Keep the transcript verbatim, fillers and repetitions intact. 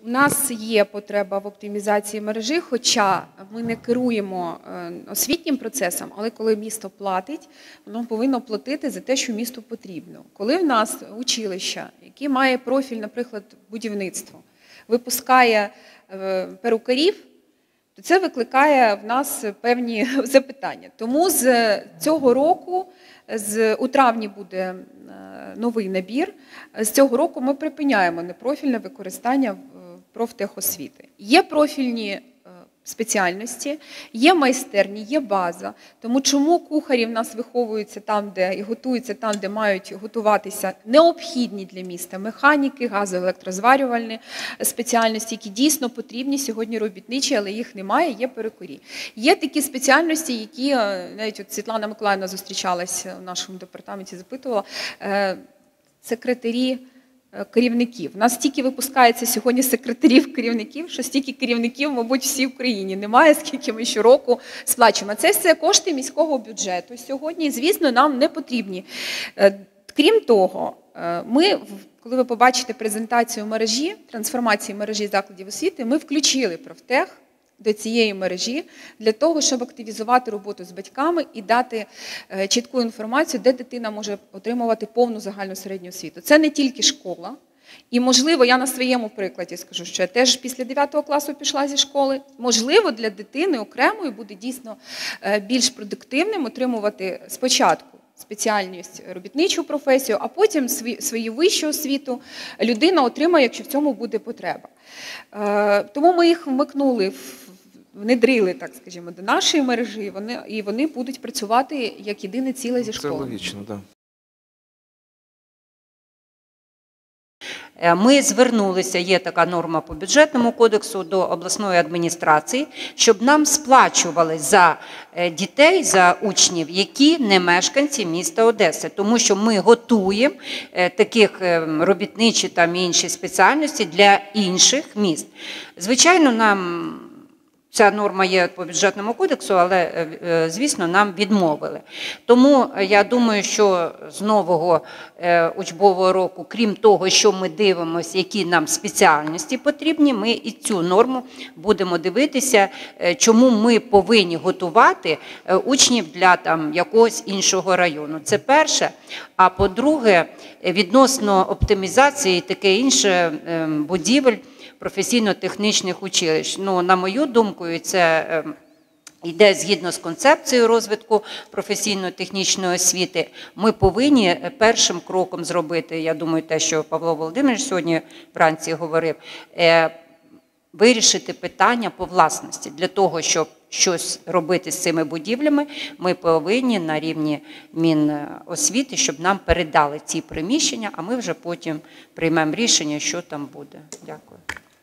У нас є потреба в оптимізації мережі, хоча ми не керуємо освітнім процесом, але коли місто платить, воно повинно платити за те, що місту потрібно. Коли в нас училище, яке має профіль, наприклад, будівництво, випускає перукарів, то це викликає в нас певні запитання. Тому з цього року, з, у травні буде новий набір, з цього року ми припиняємо непрофільне використання профтехосвіти. Є профільні спеціальності, є майстерні, є база. Тому чому кухарі в нас виховуються там, де і готуються там, де мають готуватися необхідні для міста механіки, газоелектрозварювальні спеціальності, які дійсно потрібні сьогодні робітничі, але їх немає, є перукарі. Є такі спеціальності, які, навіть от Світлана Миколаївна зустрічалася в нашому департаменті, запитувала, секретарі керівників. У нас стільки випускається сьогодні секретарів керівників, що стільки керівників, мабуть, всі в країні немає, скільки ми щороку сплачуємо. Це все кошти міського бюджету сьогодні, звісно, нам не потрібні. Крім того, ми, коли ви побачите презентацію мережі, трансформації мережі закладів освіти, ми включили профтех до цієї мережі для того, щоб активізувати роботу з батьками і дати чітку інформацію, де дитина може отримувати повну загальну середню освіту. Це не тільки школа. І, можливо, я на своєму прикладі скажу, що я теж після дев'ятого класу пішла зі школи. Можливо, для дитини окремої буде дійсно більш продуктивним отримувати спочатку спеціальність, робітничу професію, а потім свою вищу освіту людина отримає, якщо в цьому буде потреба. Тому ми їх вмикнули, внедрили, так скажімо, до нашої мережі, і вони, і вони будуть працювати як єдине ціле зі школою. Це логічно, так. Ми звернулися, є така норма по бюджетному кодексу, до обласної адміністрації, щоб нам сплачували за дітей, за учнів, які не мешканці міста Одеси. Тому що ми готуємо таких робітничі та інші спеціальності для інших міст. Звичайно, нам ця норма є по бюджетному кодексу, але, звісно, нам відмовили. Тому я думаю, що з нового учбового року, крім того, що ми дивимося, які нам спеціальності потрібні, ми і цю норму будемо дивитися, чому ми повинні готувати учнів для там, якогось іншого району. Це перше. А по-друге, відносно оптимізації і таке інше будівель, професійно-технічних училищ. Ну, на мою думку, і це е, йде згідно з концепцією розвитку професійно-технічної освіти, ми повинні першим кроком зробити, я думаю, те, що Павло Володимирович сьогодні вранці говорив, е, вирішити питання по власності. Для того, щоб щось робити з цими будівлями, ми повинні на рівні Міносвіти, щоб нам передали ці приміщення, а ми вже потім приймемо рішення, що там буде. Дякую.